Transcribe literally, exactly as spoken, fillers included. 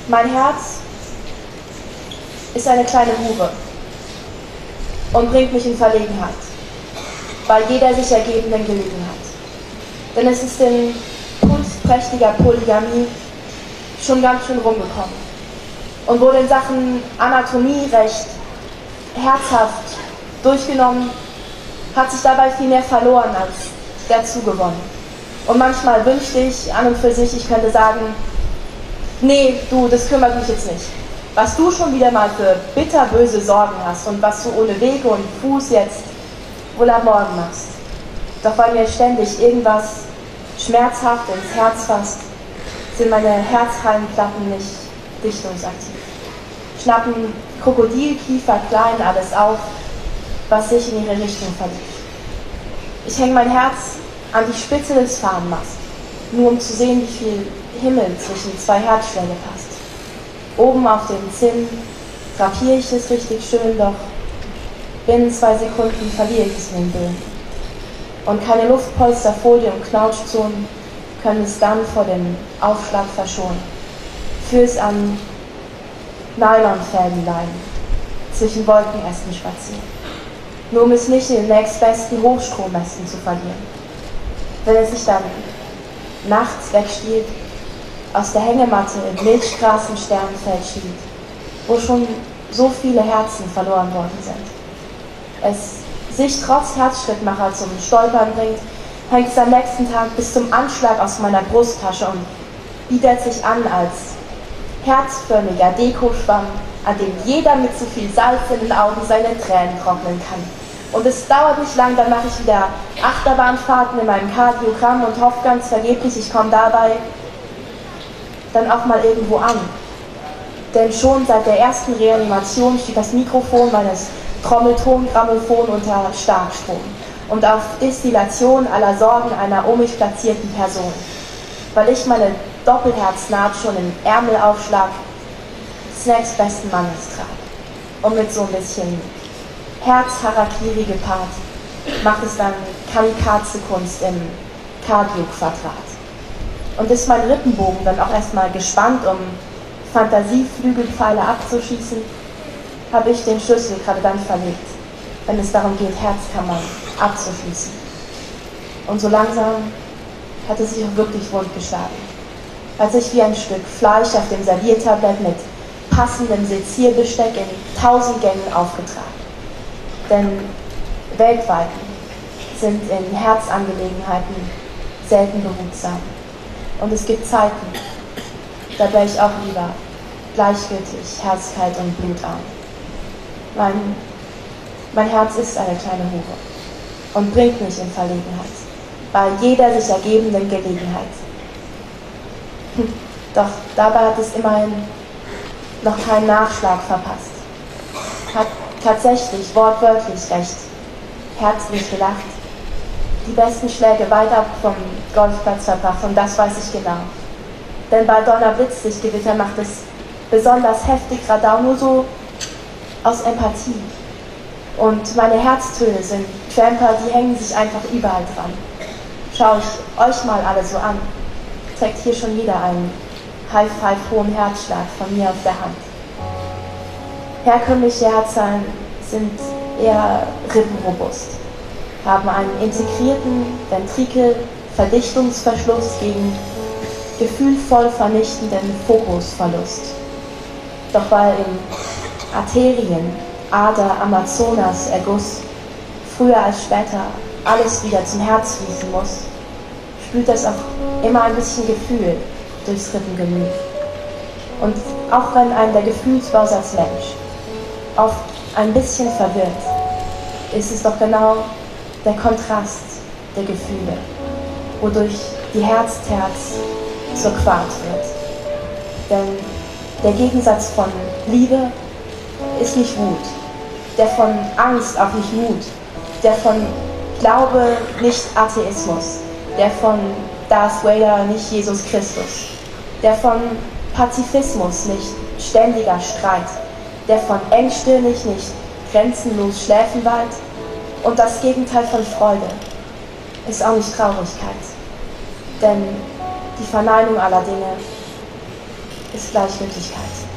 Mein Herz ist eine kleine Hure und bringt mich in Verlegenheit, bei jeder sich ergebenden Gelegenheit. Denn es ist in kunstprächtiger Polygamie schon ganz schön rumgekommen und wurde in Sachen Anatomie recht herzhaft durchgenommen, hat sich dabei viel mehr verloren als dazu gewonnen. Und manchmal wünschte ich an und für sich, ich könnte sagen, nee, du, das kümmert mich jetzt nicht. Was du schon wieder mal für bitterböse Sorgen hast und was du ohne Wege und Fuß jetzt wohl am Morgen machst. Doch weil mir ständig irgendwas schmerzhaft ins Herz fasst, sind meine Herzhallenplatten nicht dichtungsaktiv. Schnappen Krokodilkiefer klein alles auf, was sich in ihre Richtung verlief. Ich hänge mein Herz an die Spitze des Fahnenmasts, nur um zu sehen, wie viel Himmel zwischen zwei Herzschläge passt. Oben auf dem Zinn drapiere ich es richtig schön, doch binnen zwei Sekunden verliere ich es in den Böen. Und keine Luftpolsterfolie und Knautschzonen können es dann vor dem Aufschlag verschonen. Für es an Nylonfäden leiden, zwischen Wolkenästen spazieren, nur um es nicht in den nächstbesten Hochstrommästen zu verlieren. Wenn es sich dann nachts wegstiehlt, aus der Hängematte im Milchstraßensternenfeld schielt, wo schon so viele Herzen verloren worden sind. Es sich trotz Herzschrittmacher zum Stolpern bringt, hängt es am nächsten Tag bis zum Anschlag aus meiner Brusttasche und bietet sich an als herzförmiger Dekoschwamm, an dem jeder mit zu viel Salz in den Augen seine Tränen trocknen kann. Und es dauert nicht lang, dann mache ich wieder Achterbahnfahrten in meinem Kardiogramm und hoffe ganz vergeblich, ich komme dabei dann auch mal irgendwo an. Denn schon seit der ersten Reanimation steht das Mikrofon meines Trommelton-Grammophon unter Starkstrom und auf Destillation aller Sorgen einer um mich platzierten Person, weil ich meine Doppelherznaht schon im Ärmelaufschlag des nächstbesten Mannes trage. Und mit so ein bisschen Herz-Harakiri gepaart macht es dann Kamikaze-Kunst im Cardio-Quadrat. Und ist mein Rippenbogen dann auch erstmal gespannt, um Fantasieflügelpfeile abzuschießen, habe ich den Schlüssel gerade dann verlegt, wenn es darum geht, Herzkammern abzuschließen. Und so langsam hat es sich auch wirklich wund geschlagen, als ich wie ein Stück Fleisch auf dem Serviertablett mit passendem Sezierbesteck in tausend Gängen aufgetragen. Denn weltweit sind in Herzangelegenheiten selten behutsam. Und es gibt Zeiten, da wäre ich auch lieber gleichgültig, herzkalt und blutarm. Mein, mein Herz ist eine kleine Hure und bringt mich in Verlegenheit, bei jeder sich ergebenden Gelegenheit. Doch dabei hat es immerhin noch keinen Nachschlag verpasst. Hat tatsächlich wortwörtlich recht herzlich gelacht, die besten Schläge weit ab vom Golfplatz verbracht, und das weiß ich genau. Denn bei Donnerblitzlichtgewitter macht es besonders heftig Radau nur so aus Empathie. Und meine Herztöne sind Tramper, die hängen sich einfach überall dran. Schau ich euch mal alle so an, trägt hier schon jeder einen High-Five hohen Herzschlag von mir auf der Hand. Herkömmliche Herzzahlen sind eher rippenrobust, haben einen integrierten Ventrikel-Verdichtungsverschluss gegen gefühlvoll vernichtenden Fokusverlust. Doch weil in Arterien, Ader, Amazonas, Erguss früher als später alles wieder zum Herz fließen muss, spült das auch immer ein bisschen Gefühl durchs Rippengemüt. Und auch wenn einem der Gefühlsbausatz Mensch oft ein bisschen verwirrt, ist es doch genau der Kontrast der Gefühle, wodurch die Herzterz zur Qual wird. Denn der Gegensatz von Liebe ist nicht Wut, der von Angst auch nicht Mut, der von Glaube nicht Atheismus, der von Darth Vader nicht Jesus Christus, der von Pazifismus nicht ständiger Streit, der von engstirnig nicht grenzenlos Schläfenwald, und das Gegenteil von Freude ist auch nicht Traurigkeit. Denn die Verneinung aller Dinge ist Gleichgültigkeit.